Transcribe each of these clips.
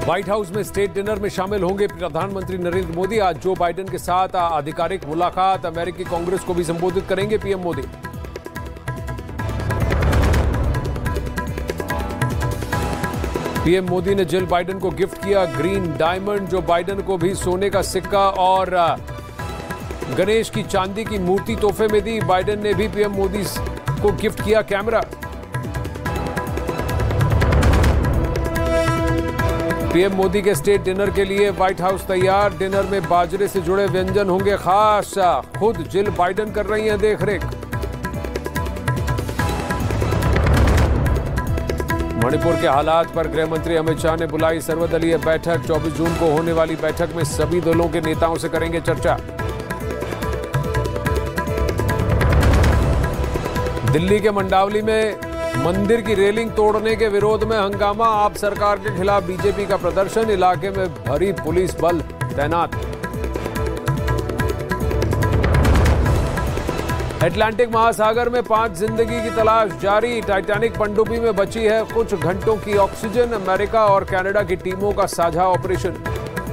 White House में state dinner में शामिल होंगे प्रधानमंत्री नरेंद्र मोदी। आज जो बाइडेन के साथ आधिकारिक मुलाकात, अमेरिकी कांग्रेस को भी संबोधित करेंगे पीएम मोदी। पीएम मोदी ने जिल बाइडेन को गिफ्ट किया ग्रीन डायमंड, जो बाइडेन को भी सोने का सिक्का और गणेश की चांदी की मूर्ति तोहफे में दी। बाइडेन ने भी पीएम मोदी को गिफ्ट किया कैमरा। पीएम मोदी के स्टेट डिनर के लिए व्हाइट हाउस तैयार। डिनर में बाजरे से जुड़े व्यंजन होंगे खास। खुद जिल बाइडेन कर रही हैं देखरेख। मणिपुर के हालात पर गृह मंत्री अमित शाह ने बुलाई सर्वदलीय बैठक। 24 जून को होने वाली बैठक में सभी दलों के नेताओं से करेंगे चर्चा। दिल्ली के मंडावली में मंदिर की रेलिंग तोड़ने के विरोध में हंगामा। आप सरकार के खिलाफ बीजेपी का प्रदर्शन। इलाके में भरी पुलिस बल तैनात। अटलांटिक महासागर में 5 जिंदगी की तलाश जारी। टाइटैनिक पनडुब्बी में बची है कुछ घंटों की ऑक्सीजन। अमेरिका और कनाडा की टीमों का साझा ऑपरेशन।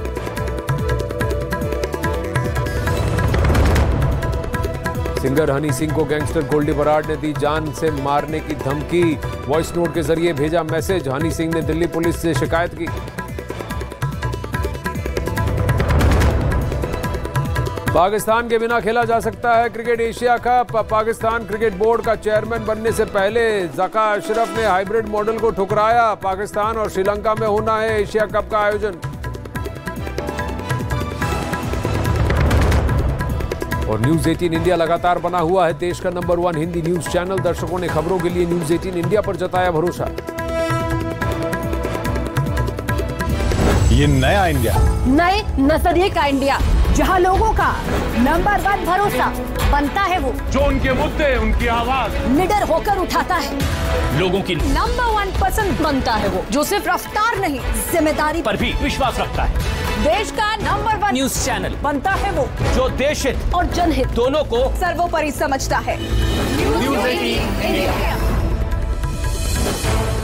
सिंगर हनी सिंह को गैंगस्टर गोल्डी बराड़ ने दी जान से मारने की धमकी। वॉइस नोट के जरिए भेजा मैसेज। हनी सिंह ने दिल्ली पुलिस से शिकायत की। पाकिस्तान के बिना खेला जा सकता है cricket Asia cup. Pakistan cricket board का चेयरमैन बनने से पहले ज़का अशरफ ने हाइब्रिड मॉडल को ठुकराया। पाकिस्तान और श्रीलंका में होना है एशिया कप का आयोजन। और न्यूज 18 इंडिया लगातार बना हुआ है देश का नंबर 1 हिंदी न्यूज चैनल। दर्शकों ने खबरों के लिए न्यूज 18 इंडिया पर जताया भरोसा। ये नया इंडिया, नए नजरिए का इंडिया, जहां लोगों का नंबर 1 भरोसा बनता है वो जो उनके मुद्दे, उनकी आवाज निडर होकर उठाता है। लोगों की नंबर 1 पसंद बनता है वो जो सिर्फ रफ्तार नहीं, जिम्मेदारी पर भी विश्वास रखता है। देश का नंबर 1 न्यूज चैनल बनता है वो जो देश हित और जनहित दोनों को सर्वोपरि समझता है। News 18 India.